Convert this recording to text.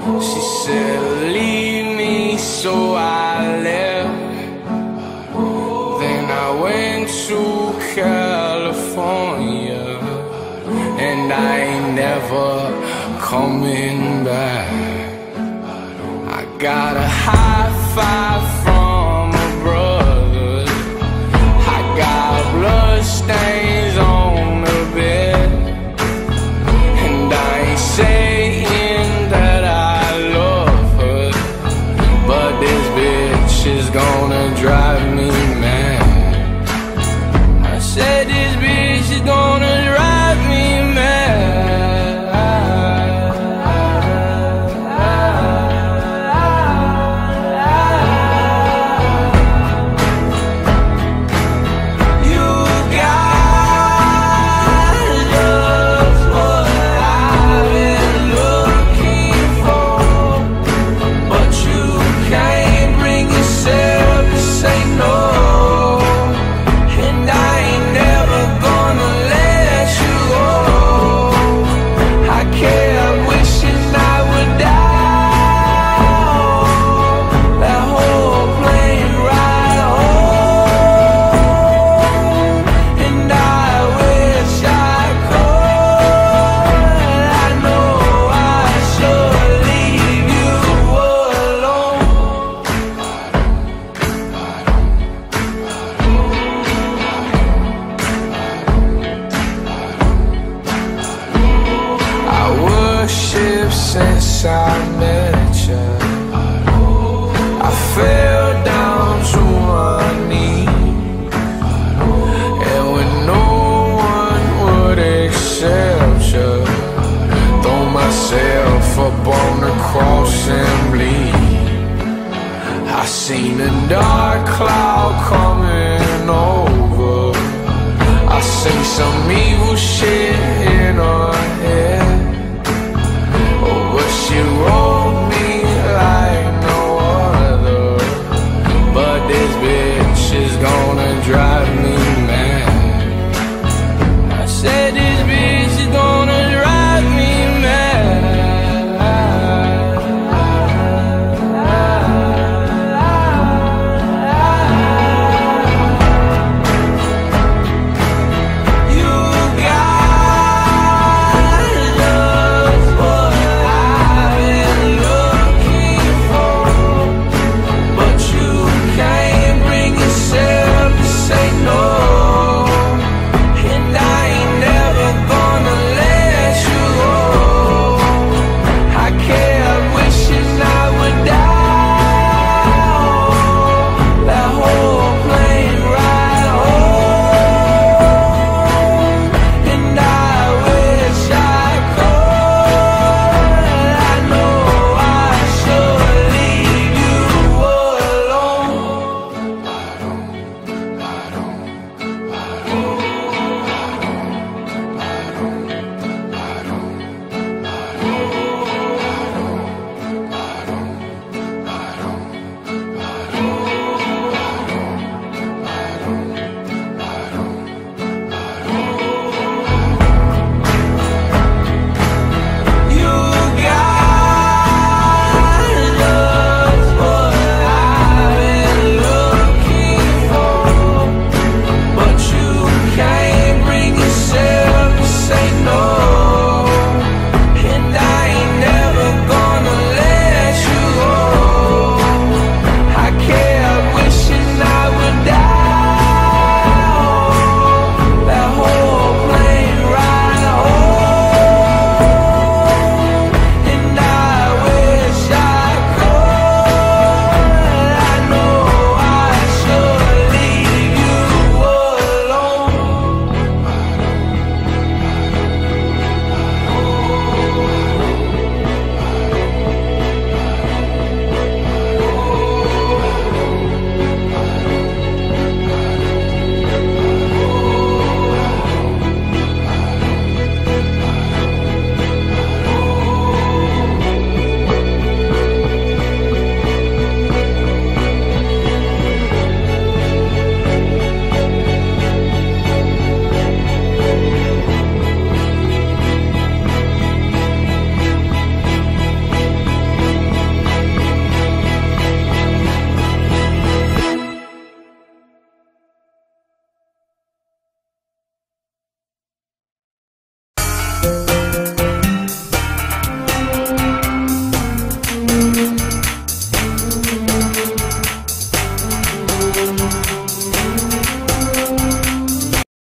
She said, leave me, so I left. Then I went to California, and I ain't never coming back. I got a high five from a brother. I got bloodstains on the bed, and I ain't saying that I love her, but this bitch is gonna drive me mad. I said this bitch is gonna drive me mad. Since I met you, I fell down to my knees, and when no one would accept you, throw myself up on the cross and bleed. I seen a dark cloud coming over. I seen some evil shit in her